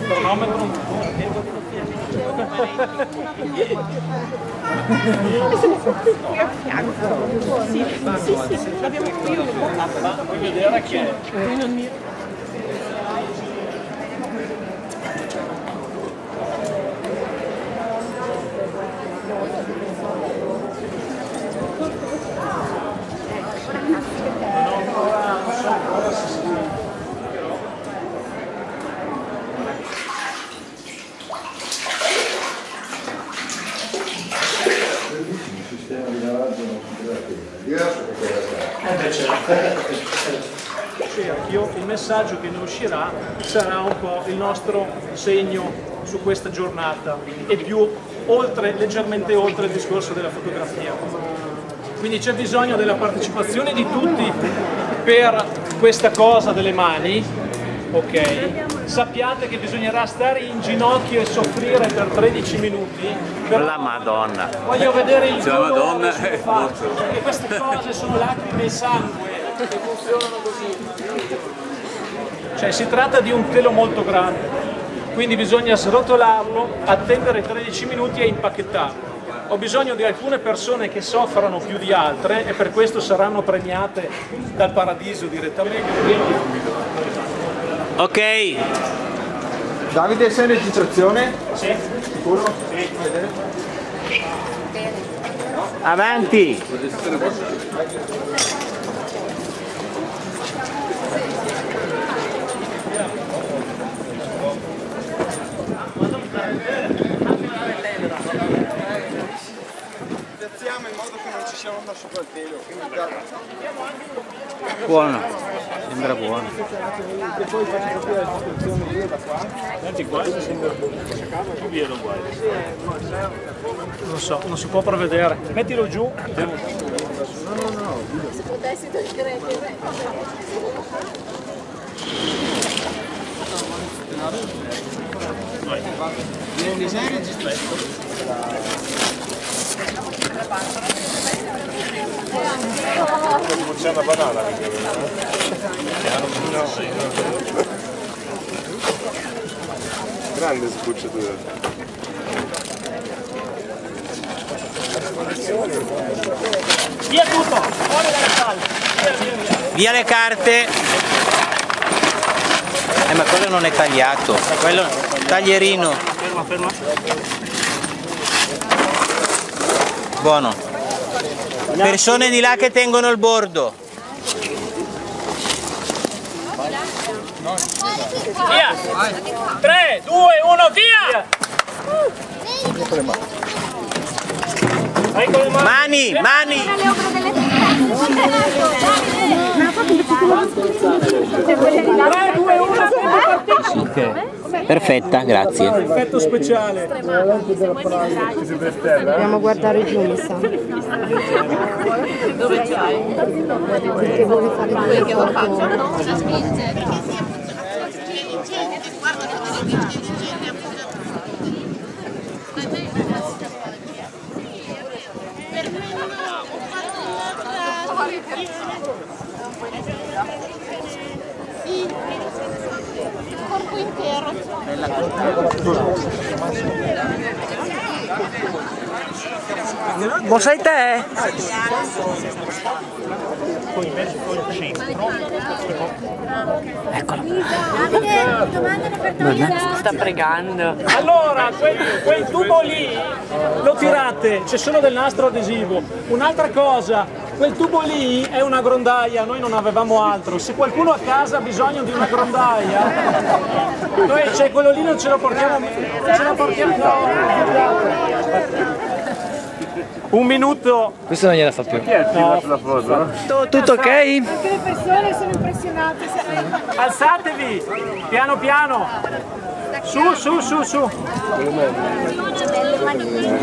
cronometro. Qui a fianco. Sì, l'abbiamo qui. Vuoi vedere chi è? Il messaggio che ne uscirà sarà un po' il nostro segno su questa giornata e più oltre, leggermente oltre il discorso della fotografia. Quindi c'è bisogno della partecipazione di tutti per questa cosa delle mani, ok? Sappiate che bisognerà stare in ginocchio e soffrire per 13 minuti. La Madonna. Voglio vedere il La Madonna è fatto, perché queste cose sono lacrime e sangue che funzionano così. Cioè si tratta di un telo molto grande, quindi bisogna srotolarlo, attendere 13 minuti e impacchettarlo. Ho bisogno di alcune persone che soffrano più di altre e per questo saranno premiate dal paradiso direttamente. Ok. Davide, sei in registrazione? Sì. Sicuro? Sì. Avanti. Piazziamo in modo che non ci sia onda sopra il telo. Buono. Sembra buono. E poi faccio capire la descrizione io da qua. Senti qua, non so, non si può prevedere. Mettilo giù. Se potessi togliere che Non sei registrato? C'è una banana. Grande sbucciatura. Via tutto, fuori dalle palle. Via. Via le carte. Ma quello non è tagliato. Quello taglierino. Ferma. Buono. Persone di là che tengono il bordo. Via. 3, 2, 1, via. Vai con le mani. Mani. le opere delle 3, 2, 1, Ok. Perfetta, grazie. effetto speciale. Dobbiamo guardare giù, mi sa. Dove c'hai? Perché vuole fare Quello che ho fatto, no? Il corpo intero. Lo sai te? Eccolo. Davide, domandano per noi. Sta pregando. Allora, quel tubo lì lo tirate, c'è solo del nastro adesivo. Un'altra cosa, quel tubo lì è una grondaia, noi non avevamo altro. Se qualcuno a casa ha bisogno di una grondaia, noi cioè, quello lì non ce lo portiamo, no. Un minuto. Questo non gliela fa più. Chi è sulla foto? Tutto ok? Anche le persone sono impressionate. Alzatevi, piano piano. Su. Belle manine.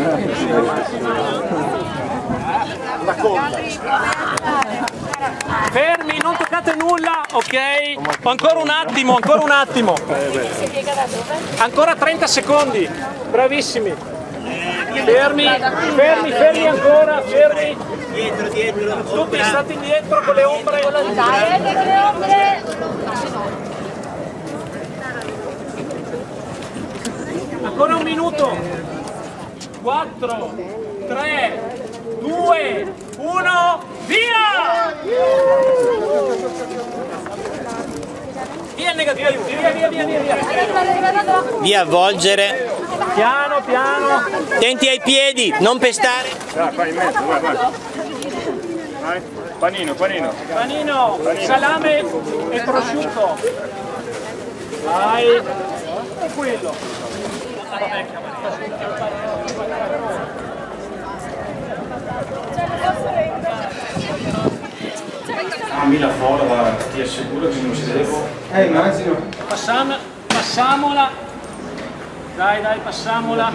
Fermi, non toccate nulla, ok? Ancora un attimo. Ancora 30 secondi. Bravissimi. Fermi ancora, fermi. Dietro. Tutti state indietro con le ombre. Ancora un minuto. 4, 3, 2, 1, via! Via il negativo, via. Via avvolgere. Piano, piano. Attenti ai piedi, non pestare. Dai, vai in mezzo, vai. Vai. Panino. Panino, salame e prosciutto. Vai. Tranquillo. Dammi la folla, ti assicuro che non ci devo. Immagino. Passamola. Dai, passamola.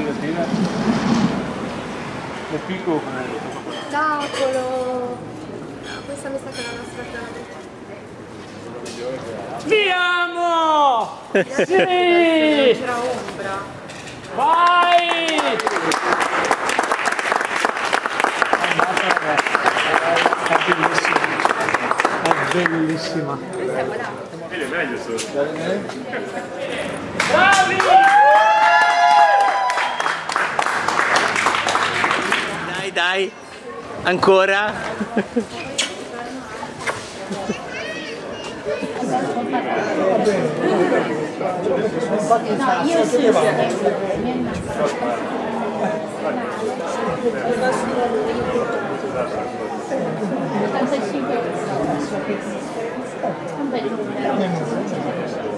Le picco. Tavolo. Questa mi sa che è la nostra casa. Viamo! Sì! Vai! È bellissima. È meglio solo. Bravi! Dai, ancora. Un bel numero.